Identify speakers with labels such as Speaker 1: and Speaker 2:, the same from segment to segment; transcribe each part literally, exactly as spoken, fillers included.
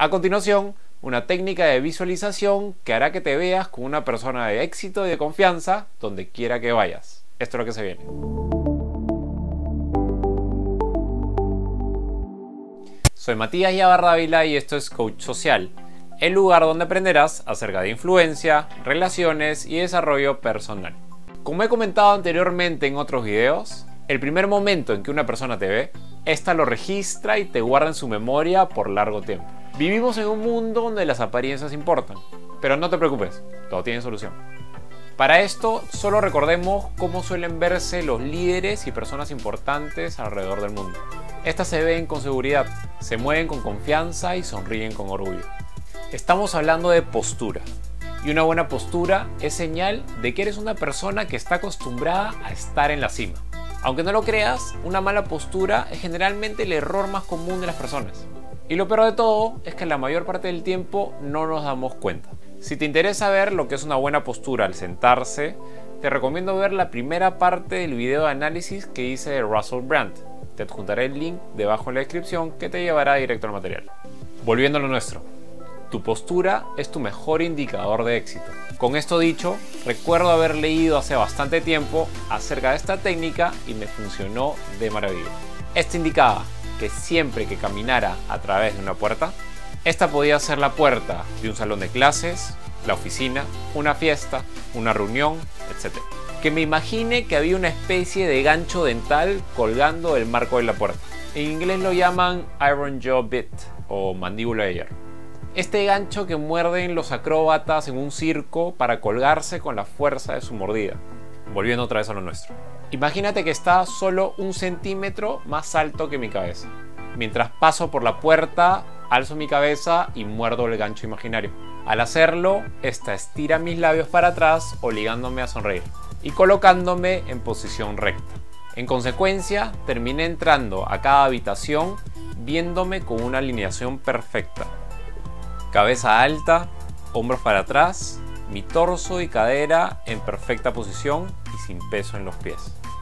Speaker 1: A continuación, una técnica de visualización que hará que te veas como una persona de éxito y de confianza donde quiera que vayas. Esto es lo que se viene. Soy Matías Yabarra y esto es Coach Social, el lugar donde aprenderás acerca de influencia, relaciones y desarrollo personal. Como he comentado anteriormente en otros videos, el primer momento en que una persona te ve, esta lo registra y te guarda en su memoria por largo tiempo. Vivimos en un mundo donde las apariencias importan, pero no te preocupes, todo tiene solución. Para esto, solo recordemos cómo suelen verse los líderes y personas importantes alrededor del mundo. Estas se ven con seguridad, se mueven con confianza y sonríen con orgullo. Estamos hablando de postura, y una buena postura es señal de que eres una persona que está acostumbrada a estar en la cima. Aunque no lo creas, una mala postura es generalmente el error más común de las personas. Y lo peor de todo es que la mayor parte del tiempo no nos damos cuenta. Si te interesa ver lo que es una buena postura al sentarse, te recomiendo ver la primera parte del video de análisis que hice de Russell Brand. Te adjuntaré el link debajo en la descripción que te llevará directo al material. Volviendo a lo nuestro. Tu postura es tu mejor indicador de éxito. Con esto dicho, recuerdo haber leído hace bastante tiempo acerca de esta técnica y me funcionó de maravilla. Esta indicaba que siempre que caminara a través de una puerta, esta podía ser la puerta de un salón de clases, la oficina, una fiesta, una reunión, etcétera. Que me imagine que había una especie de gancho dental colgando del marco de la puerta. En inglés lo llaman Iron Jaw Bit o mandíbula de hierro. Este gancho que muerden los acróbatas en un circo para colgarse con la fuerza de su mordida. Volviendo otra vez a lo nuestro. Imagínate que está solo un centímetro más alto que mi cabeza. Mientras paso por la puerta, alzo mi cabeza y muerdo el gancho imaginario. Al hacerlo, esta estira mis labios para atrás, obligándome a sonreír y colocándome en posición recta. En consecuencia, terminé entrando a cada habitación viéndome con una alineación perfecta. Cabeza alta, hombros para atrás, mi torso y cadera en perfecta posición y sin peso en los pies.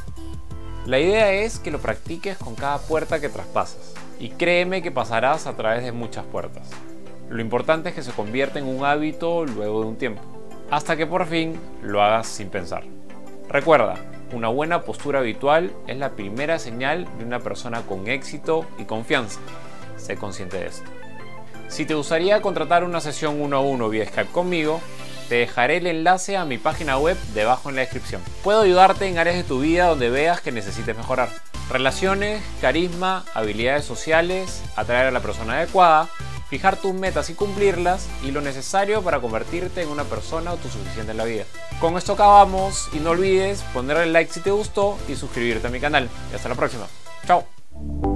Speaker 1: La idea es que lo practiques con cada puerta que traspasas y créeme que pasarás a través de muchas puertas. Lo importante es que se convierta en un hábito luego de un tiempo, hasta que por fin lo hagas sin pensar. Recuerda, una buena postura habitual es la primera señal de una persona con éxito y confianza. Sé consciente de esto. Si te gustaría contratar una sesión uno a uno vía Skype conmigo, te dejaré el enlace a mi página web debajo en la descripción. Puedo ayudarte en áreas de tu vida donde veas que necesites mejorar. Relaciones, carisma, habilidades sociales, atraer a la persona adecuada, fijar tus metas y cumplirlas y lo necesario para convertirte en una persona autosuficiente en la vida. Con esto acabamos y no olvides ponerle like si te gustó y suscribirte a mi canal. Y hasta la próxima. Chao.